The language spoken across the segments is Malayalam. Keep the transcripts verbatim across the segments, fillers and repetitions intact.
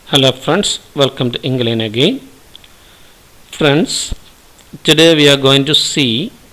Hello friends, welcome to Eng-lane again. Friends, today we are going to see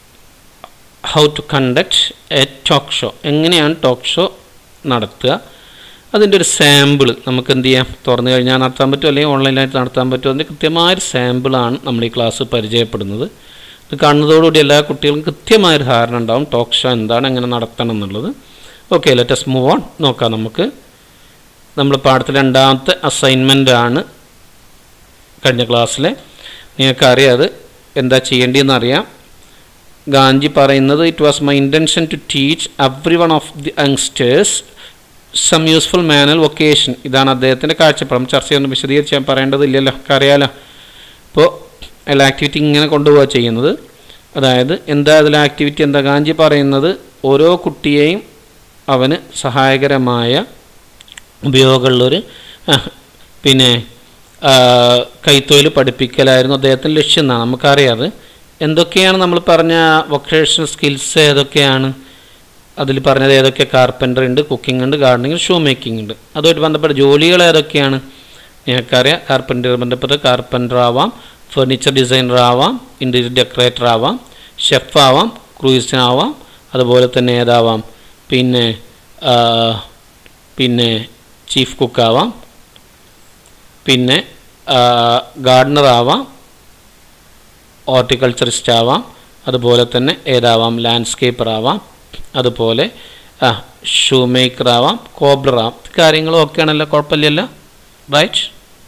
how to conduct a talk show. എങ്ങനെയാണ് ടോക്ക് ഷോ നടത്തുക, അതിൻ്റെ ഒരു സാമ്പിൾ നമുക്ക് എന്ത് ചെയ്യാം, തുറന്നു കഴിഞ്ഞാൽ നടത്താൻ പറ്റുമോ അല്ലെങ്കിൽ ഓൺലൈനായിട്ട് നടത്താൻ പറ്റുമോ, അതിൻ്റെ കൃത്യമായൊരു സാമ്പിളാണ് നമ്മൾ ഈ ക്ലാസ് പരിചയപ്പെടുന്നത്. ഇത് കാണുന്നതോടുകൂടി എല്ലാ കുട്ടികൾക്കും കൃത്യമായൊരു ധാരണ ഉണ്ടാവും ടോക്ക് ഷോ എന്താണ്, എങ്ങനെ നടത്തണം എന്നുള്ളത്. Okay, let us move on. നോക്കാം നമുക്ക്. നമ്മൾ പാഠത്തിൽ രണ്ടാമത്തെ അസൈൻമെൻ്റ് ആണ് കഴിഞ്ഞ ക്ലാസ്സിലെ. നിങ്ങൾക്കറിയാം അത് എന്താ ചെയ്യേണ്ടതെന്ന് അറിയാം. ഗാന്ധി പറയുന്നത്, it was my intention to teach every one of the youngsters some useful manual vocation. ഇതാണ് അദ്ദേഹത്തിൻ്റെ കാഴ്ചപ്പാട്. ചർച്ച ചെയ്യുന്ന വിശദീകരിച്ച് ഞാൻ പറയേണ്ടതില്ലല്ലോ, അറിയാലോ. ഇപ്പോൾ എല്ലാ ആക്ടിവിറ്റി ഇങ്ങനെ കൊണ്ടുപോവുക ചെയ്യുന്നത്. അതായത് എന്താ അതിലെ ആക്ടിവിറ്റി, എന്താ ഗാന്ധി പറയുന്നത്, ഓരോ കുട്ടിയെയും അവന് സഹായകരമായ ഉപയോഗമുള്ളൊരു പിന്നെ കൈത്തൊഴിൽ പഠിപ്പിക്കലായിരുന്നു അദ്ദേഹത്തിൻ്റെ ലക്ഷ്യം എന്നാണ് നമുക്കറിയാതെ. എന്തൊക്കെയാണ് നമ്മൾ പറഞ്ഞ വൊക്കേഷണൽ സ്കിൽസ്, ഏതൊക്കെയാണ് അതിൽ പറഞ്ഞത്? ഏതൊക്കെ? കാർപ്പൻ്റർ ഉണ്ട്, കുക്കിംഗ് ഉണ്ട്, ഗാർഡനിങ്, ഷൂ മേക്കിംഗ് ഉണ്ട്. അതുമായിട്ട് ബന്ധപ്പെട്ട ജോലികൾ ഏതൊക്കെയാണ് നിങ്ങൾക്കറിയാം. കാർപ്പൻ്റർ ബന്ധപ്പെട്ട് കാർപ്പൻ്റർ ആവാം, ഫർണിച്ചർ ഡിസൈനർ ആവാം, ഇൻറ്റീരിയർ ഡെക്കറേറ്റർ ആവാം, ഷെഫ് ആവാം, ക്രൂയിസിനാവാം, അതുപോലെ തന്നെ ഏതാവാം, പിന്നെ പിന്നെ ചീഫ് കുക്കാവാം, പിന്നെ ഗാർഡനർ ആവാം, ഹോർട്ടിക്കൾച്ചറിസ്റ്റ് ആവാം, അതുപോലെ തന്നെ ഏതാവാം, ലാൻഡ്സ്കേപ്പർ ആവാം, അതുപോലെ ഷൂ മേക്കർ ആവാം, കോബ്ലർ ആവാം. കാര്യങ്ങളും ഒക്കെയാണല്ലോ, കുഴപ്പമില്ലല്ലോ, റൈറ്റ്?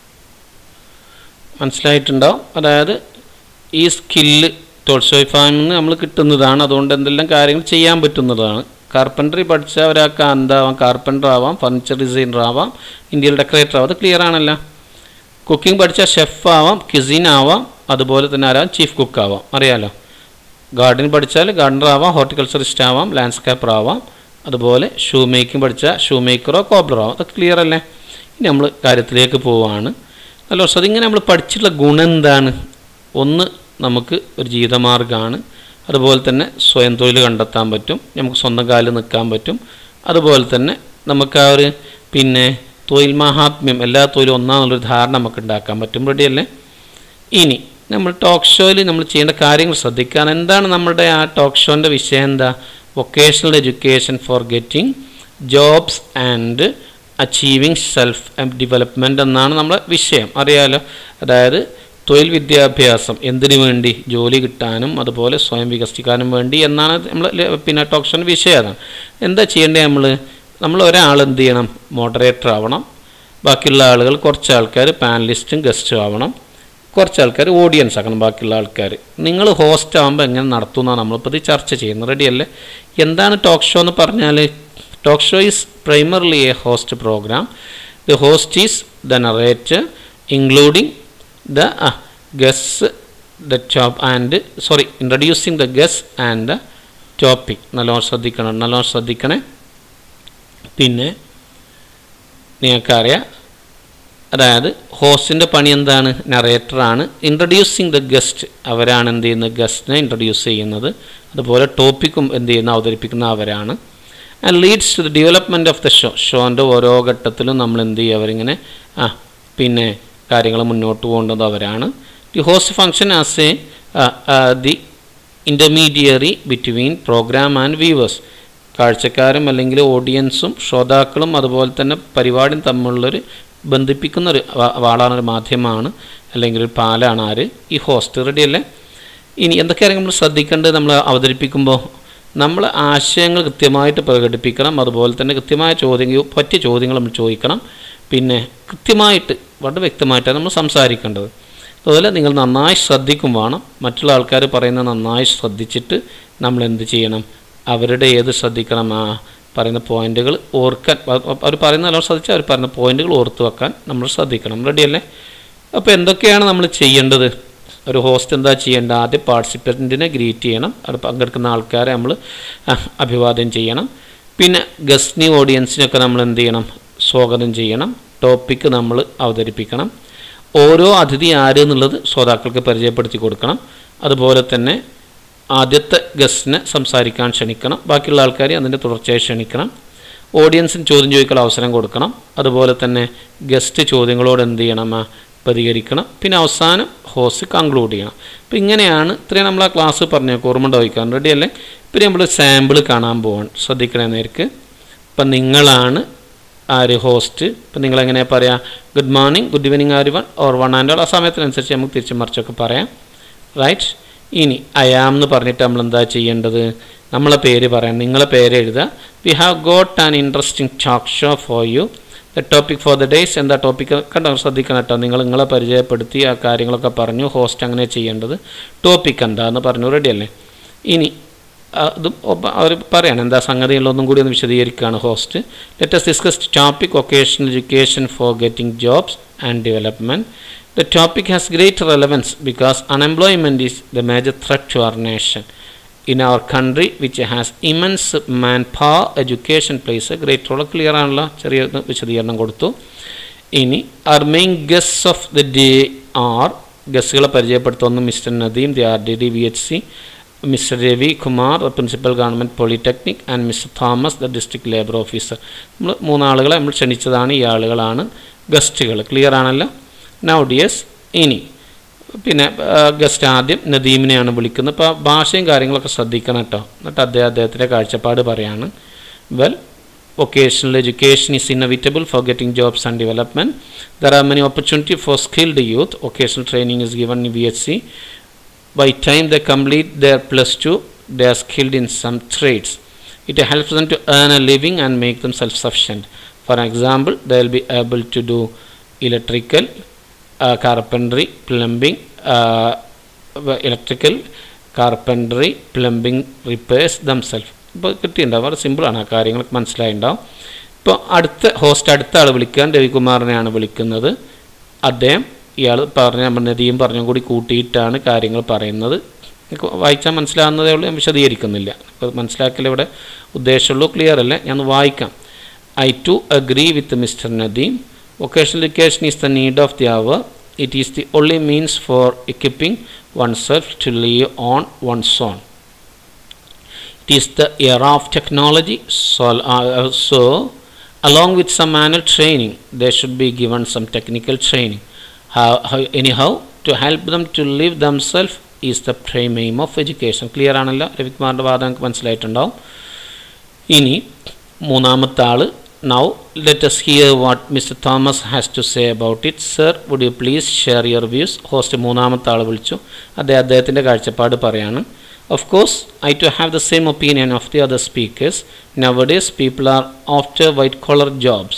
മനസ്സിലായിട്ടുണ്ടാവും. അതായത് ഈ സ്കില്ല് ടോൾസ്റ്റോയ് ഫാമിൽ നിന്ന് നമ്മൾ കിട്ടുന്നതാണ്. അതുകൊണ്ട് എന്തെല്ലാം കാര്യങ്ങൾ ചെയ്യാൻ പറ്റുന്നതാണ്. കാർപ്പൻറ്ററി പഠിച്ച ഒരാൾക്ക് എന്താവാം, കാർപ്പൻ്റർ ആവാം, ഫർണിച്ചർ ഡിസൈനർ ആവാം, ഇൻറ്റീരിയർ ഡെക്കറേറ്റർ ആവാം. അത് ക്ലിയർ ആണല്ലോ. കുക്കിംഗ് പഠിച്ചാൽ ഷെഫ് ആവാം, ക്യുസീൻ ആവാം, അതുപോലെ തന്നെ ആരാം, ചീഫ് കുക്ക് ആവാം, അറിയാലോ. ഗാർഡനിങ് പഠിച്ചാൽ ഗാർഡനർ ആവാം, ഹോർട്ടിക്കൾച്ചറിസ്റ്റ് ആവാം, ലാൻഡ്സ്കേപ്പർ ആവാം, അതുപോലെ ഷൂ മേക്കിംഗ് പഠിച്ചാൽ ഷൂ മേക്കറോ കോബ്ലറോ ആവാം. അത് ക്ലിയർ അല്ലേ? ഇനി നമ്മൾ കാര്യത്തിലേക്ക് പോവുകയാണ്. നല്ല വർഷം അതിങ്ങനെ നമ്മൾ പഠിച്ചിട്ടുള്ള ഗുണം എന്താണ്? ഒന്ന്, നമുക്ക് ഒരു ജീവിതമാർഗ്ഗമാണ്. അതുപോലെ തന്നെ സ്വയം തൊഴിൽ കണ്ടെത്താൻ പറ്റും, നമുക്ക് സ്വന്തം കാലിൽ നിൽക്കാൻ പറ്റും. അതുപോലെ തന്നെ നമുക്ക് ആ ഒരു പിന്നെ തൊഴിൽ മഹാത്മ്യം, എല്ലാ തൊഴിലും ഒന്നാന്നുള്ളൊരു ധാരണ നമുക്ക് ഉണ്ടാക്കാൻ പറ്റും. റെഡിയല്ലേ? ഇനി നമ്മൾ ടോക്ക് ഷോയിൽ നമ്മൾ ചെയ്യേണ്ട കാര്യങ്ങൾ ശ്രദ്ധിക്കാൻ. എന്താണ് നമ്മുടെ ആ ടോക്ക് ഷോൻ്റെ വിഷയം? എന്താ? Vocational education for getting jobs and achieving self development എന്നാണ് നമ്മുടെ വിഷയം, അറിയാലോ. അതായത് തൊഴിൽ വിദ്യാഭ്യാസം എന്തിനു വേണ്ടി? ജോലി കിട്ടാനും അതുപോലെ സ്വയം വികസിക്കാനും വേണ്ടി എന്നാണ് നമ്മൾ പിന്നെ ടോക്ക് ഷോൻ്റെ വിഷയം. അതാണ് എന്താ ചെയ്യേണ്ടത്. നമ്മൾ നമ്മൾ ഒരാൾ എന്ത് ചെയ്യണം? മോഡറേറ്റർ ആവണം. ബാക്കിയുള്ള ആളുകൾ, കുറച്ച് ആൾക്കാർ പാനലിസ്റ്റും ഗസ്റ്റും ആവണം, കുറച്ച് ആൾക്കാർ ഓഡിയൻസ് ആക്കണം, ബാക്കിയുള്ള ആൾക്കാർ. നിങ്ങൾ ഹോസ്റ്റ് ആകുമ്പോൾ എങ്ങനെ നടത്തുന്നതാണ് നമ്മളിപ്പോൾ ഇത് ചർച്ച ചെയ്യുന്നത്. റെഡിയല്ലേ? എന്താണ് ടോക്ക് ഷോ എന്ന് പറഞ്ഞാൽ? Talk show is primarily a host programme. The host is the narrator including the uh, guests, the top and sorry introducing the guests and the topic. നല്ലോണം ശ്രദ്ധിക്കണം, നല്ലോണം ശ്രദ്ധിക്കണേ. പിന്നെ നിങ്ങൾക്കറിയാം, അതായത് ഹോസ്റ്റിൻ്റെ പണി എന്താണ്? നറേറ്ററാണ്. ഇൻട്രൊഡ്യൂസിങ് ദ ഗസ്റ്റ്, അവരാണ് എന്ത് ചെയ്യുന്നത്? ഗസ്റ്റിനെ ഇൻട്രൊഡ്യൂസ് ചെയ്യുന്നത്. അതുപോലെ ടോപ്പിക്കും എന്ത് ചെയ്യുന്ന അവതരിപ്പിക്കുന്ന അവരാണ്. And leads to the development of the show. ഷോൻ്റെ ഓരോ ഘട്ടത്തിലും നമ്മൾ എന്ത് ചെയ്യും? അവരിങ്ങനെ ആ പിന്നെ കാര്യങ്ങൾ മുന്നോട്ട് പോകേണ്ടത് അവരാണ്. The host function as a the intermediary between programme and viewers. കാഴ്ചക്കാരും അല്ലെങ്കിൽ ഓഡിയൻസും ശ്രോതാക്കളും അതുപോലെ തന്നെ പരിപാടിയും തമ്മിലുള്ളൊരു ബന്ധിപ്പിക്കുന്ന ഒരു വാളാണ്, ഒരു മാധ്യമമാണ്, അല്ലെങ്കിൽ ഒരു പാലാണ് ആര്? ഈ ഹോസ്റ്റ്. റെഡിയല്ലേ? ഇനി എന്തൊക്കെയാണ് നമ്മൾ ശ്രദ്ധിക്കേണ്ടത്? നമ്മൾ അവതരിപ്പിക്കുമ്പോൾ നമ്മൾ ആശയങ്ങൾ കൃത്യമായിട്ട് പ്രകടിപ്പിക്കണം. അതുപോലെ തന്നെ കൃത്യമായ ചോദ്യങ്ങൾ, പറ്റിയ ചോദ്യങ്ങൾ നമ്മൾ ചോദിക്കണം. പിന്നെ കൃത്യമായിട്ട് വളരെ വ്യക്തമായിട്ടാണ് നമ്മൾ സംസാരിക്കേണ്ടത്. അതുപോലെ നിങ്ങൾ നന്നായി ശ്രദ്ധിക്കും വേണം. മറ്റുള്ള ആൾക്കാർ പറയുന്നത് നന്നായി ശ്രദ്ധിച്ചിട്ട് നമ്മൾ എന്ത് ചെയ്യണം? അവരുടെ ഏത് ശ്രദ്ധിക്കണം? ആ പറയുന്ന പോയിന്റുകൾ ഓർക്കാൻ, അവർ പറയുന്ന നല്ലോണം ശ്രദ്ധിച്ച് അവർ പറയുന്ന പോയിന്റുകൾ ഓർത്ത് വെക്കാൻ നമ്മൾ ശ്രദ്ധിക്കണം. റെഡിയല്ലേ? അപ്പോൾ എന്തൊക്കെയാണ് നമ്മൾ ചെയ്യേണ്ടത്? ഒരു ഹോസ്റ്റ് എന്താ ചെയ്യേണ്ടത്? ആദ്യം പാർട്ടിസിപ്പൻറ്റിനെ ഗ്രീറ്റ് ചെയ്യണം. അവിടെ പങ്കെടുക്കുന്ന ആൾക്കാരെ നമ്മൾ അഭിവാദ്യം ചെയ്യണം. പിന്നെ ഗസ്റ്റിനെ, ഓഡിയൻസിനൊക്കെ നമ്മൾ എന്ത് ചെയ്യണം? സ്വാഗതം ചെയ്യണം. ടോപ്പിക്ക് നമ്മൾ അവതരിപ്പിക്കണം. ഓരോ അതിഥി ആര് എന്നുള്ളത് ശ്രോതാക്കൾക്ക് പരിചയപ്പെടുത്തി കൊടുക്കണം. അതുപോലെ തന്നെ ആദ്യത്തെ ഗസ്റ്റിനെ സംസാരിക്കാൻ ക്ഷണിക്കണം. ബാക്കിയുള്ള ആൾക്കാരെ അതിൻ്റെ തുടർച്ചയായി ക്ഷണിക്കണം. ഓഡിയൻസിന് ചോദ്യം ചോദിക്കാൻ അവസരം കൊടുക്കണം. അതുപോലെ തന്നെ ഗസ്റ്റ് ചോദ്യങ്ങളോട് എന്ത് ചെയ്യണം, പ്രതികരിക്കണം. പിന്നെ അവസാനം ഹോസ്റ്റ് കൺക്ലൂഡ് ചെയ്യണം. അപ്പോൾ ഇങ്ങനെയാണ് ഇത്രയും നമ്മൾ ആ ക്ലാസ് പറഞ്ഞേക്കും. ഓർമ്മ ഉണ്ടാവിക്കാൻ റെഡി അല്ലേ? പിന്നെ നമ്മൾ സാമ്പിൾ കാണാൻ പോവാണ്. ശ്രദ്ധിക്കണേ നേർക്ക്. ഇപ്പം നിങ്ങളാണ് ആര് ഹോസ്റ്റ്. ഇപ്പം നിങ്ങളെങ്ങനെയാണ് പറയാം? ഗുഡ് മോർണിംഗ്, ഗുഡ് ഈവനിങ് ആര് one or one and all. ആ സമയത്തിനനുസരിച്ച് നമുക്ക് തിരിച്ചു മറിച്ചൊക്കെ പറയാം. റൈറ്റ്. ഇനി ഐ ആം എന്ന് പറഞ്ഞിട്ട് നമ്മൾ എന്താ ചെയ്യേണ്ടത്? നമ്മളെ പേര് പറയാം. നിങ്ങളെ പേര് എഴുതുക. We have got an interesting talk show for you. The topic for the days. എന്താ ടോപ്പിക്ക് കണ്ടോ? ശ്രദ്ധിക്കണം കേട്ടോ. നിങ്ങൾ നിങ്ങളെ പരിചയപ്പെടുത്തി ആ കാര്യങ്ങളൊക്കെ പറഞ്ഞു. ഹോസ്റ്റ് അങ്ങനെ ചെയ്യേണ്ടത്. ടോപ്പിക് എന്താന്ന് പറഞ്ഞു. റെഡി അല്ലേ? ഇനി അതും അവർ പറയാണ് എന്താ സംഗതികളൊന്നും കൂടി ഒന്ന് വിശദീകരിക്കുകയാണ് host. Let us discuss topic occasional education for getting jobs and development. The topic has great relevance because unemployment is the major threat to our nation. In our country, which has immense manpower, education plays a great role. Clear ആണല്ലോ? ചെറിയ വിശദീകരണം കൊടുത്തു. ഇനി our main guests of the day are, ഗസ്റ്റുകളെ പരിചയപ്പെടുത്തുന്നു mister Nadeem, the R D D V H C, mister Ravi Kumar, principal government polytechnic, and mister Thomas, the district labour officer. നമ്മൾ മൂന്നാളുകളെ നമ്മൾ ക്ഷണിച്ചതാണ്. ഈ ആളുകളാണ് ഗസ്റ്റുകൾ. ക്ലിയർ ആണല്ലോ? നൗ ഡിയേഴ്സ്, ഇനി പിന്നെ ഗസ്റ്റ് ആദ്യം നദീമിനെയാണ് വിളിക്കുന്നത്. ഇപ്പോൾ ഭാഷയും കാര്യങ്ങളൊക്കെ ശ്രദ്ധിക്കണം കേട്ടോ. എന്നിട്ട് അദ്ദേഹം അദ്ദേഹത്തിൻ്റെ കാഴ്ചപ്പാട് പറയാണ്. Well, vocational education is inevitable for getting jobs and development. There are many opportunities for skilled youth. Vocational training is given in V H C. By time they complete their plus two, they are skilled in some trades. It helps them to earn a living and make them self-sufficient. For example, they will be able to do electrical, uh, carpentry, plumbing, uh, electrical, carpentry, plumbing repairs themselves. ഇപ്പോൾ കിട്ടിയിട്ടുണ്ടാവും. വളരെ സിമ്പിളാണ്. ആ കാര്യങ്ങളൊക്കെ മനസ്സിലായിട്ടുണ്ടാവും. ഇപ്പോൾ അടുത്ത ഹോസ്റ്റ് അടുത്ത ആൾ വിളിക്കാൻ രവികുമാറിനെയാണ് വിളിക്കുന്നത്. അദ്ദേഹം ഇയാൾ പറഞ്ഞ നമ്മൾ നദിയും പറഞ്ഞും കൂടി കൂട്ടിയിട്ടാണ് കാര്യങ്ങൾ പറയുന്നത്. വായിച്ചാൽ മനസ്സിലാകുന്നതേ ഉള്ളൂ. ഞാൻ വിശദീകരിക്കുന്നില്ല. അപ്പോൾ മനസ്സിലാക്കൽ ഇവിടെ ഉദ്ദേശമുള്ളൂ. ക്ലിയർ അല്ലേ? ഞാൻ വായിക്കാം. I too agree with mister Nadeem. Vocational education is the need of the hour. It is the only means for equipping oneself to live on one's own. It is the era of technology, so, uh, so along with some manual training, they should be given some technical training. How, how, anyhow, to help them to live themselves is the prime aim of education. Clear ആണല്ലോ? രവികുമാറിൻ്റെ വാദം നമുക്ക് മനസ്സിലായിട്ടുണ്ടാവും. ഇനി മൂന്നാമത്തെ ആൾ. Now let us hear what Mister Thomas has to say about it. Sir, would you please share your views? Host മൂന്നാമത്തെ ആൾ വിളിച്ചു. അദ്ദേഹം അദ്ദേഹത്തിൻ്റെ കാഴ്ചപ്പാട് പറയാണ്. Of course, I too have the same opinion of the other speakers. Nowadays, people are after white-collar jobs.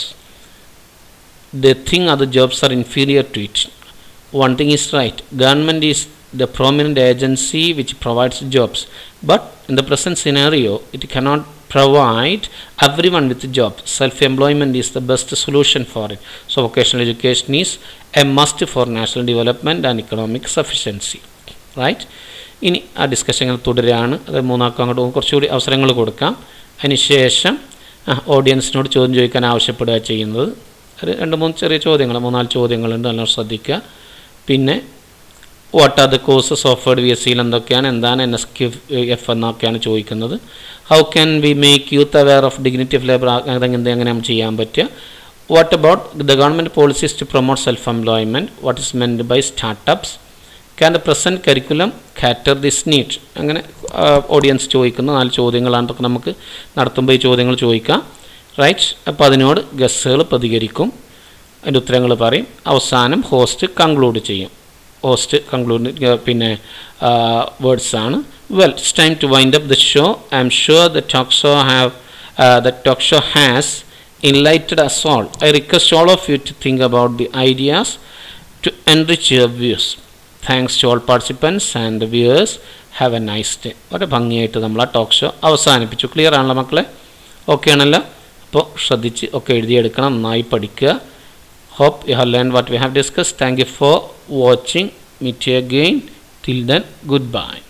They think other jobs are inferior to it. One thing is right. Government is the prominent agency which provides jobs. But in the present scenario, it cannot provide everyone with a job. Self-employment is the best solution for it. So, vocational education is a must for national development and economic sufficiency. Right? ഇനി ആ ഡിസ്കഷൻ തുടരുകയാണ്. അത് മൂന്നാക്കും അങ്ങോട്ട് കുറച്ചുകൂടി അവസരങ്ങൾ കൊടുക്കാം. അതിനുശേഷം ഓഡിയൻസിനോട് ചോദ്യം ചോദിക്കാൻ ആവശ്യപ്പെടുക ചെയ്യുന്നത്. ഒരു രണ്ട് മൂന്ന് ചെറിയ ചോദ്യങ്ങൾ, മൂന്നാല് ചോദ്യങ്ങളുണ്ട്. നല്ലോണം ശ്രദ്ധിക്കുക. പിന്നെ what are the courses offered V S സിയിൽ എന്തൊക്കെയാണ്, എന്താണ് എൻ എസ് ക്യു എഫ് എന്നൊക്കെയാണ് ചോദിക്കുന്നത്. How can we make youth aware of dignity of labour, അതെങ്ങനെ എങ്ങനെ ചെയ്യാൻ പറ്റുക. What about the government policies to promote self employment, what is meant by startups, can the present curriculum cater this need. അങ്ങനെ ഓഡിയൻസ് ചോദിക്കുന്ന നാല് ചോദ്യങ്ങളാണ്. അതൊക്കെ നമുക്ക് നടത്തുമ്പോൾ ഈ ചോദ്യങ്ങൾ ചോദിക്കാം. റൈറ്റ്. അപ്പോൾ അതിനോട് ഗസ്റ്റുകൾ പ്രതികരിക്കും, അതിൻ്റെ ഉത്തരങ്ങൾ പറയും. അവസാനം ഹോസ്റ്റ് കൺക്ലൂഡ് ചെയ്യും. ഹോസ്റ്റ് കൺക്ലൂഡ് പിന്നെ വേർഡ്സ് ആണ്. Well, it's time to wind up the show. I am sure the talk show have the talk show has enlightened us all. I request all of you to think about the ideas to enrich your views. Thanks to all participants and the viewers. Have a nice day. വളരെ ഭംഗിയായിട്ട് നമ്മൾ ആ ടോക്ക് ഷോ അവസാനിപ്പിച്ചു. ക്ലിയർ ആണല്ലോ മക്കളെ? ഓക്കെ ആണല്ലോ? അപ്പോൾ ശ്രദ്ധിച്ച് ഒക്കെ എഴുതിയെടുക്കണം, നന്നായി പഠിക്കുക. Hope you have learned what we have discussed. Thank you for watching. Meet you again. Till then, goodbye.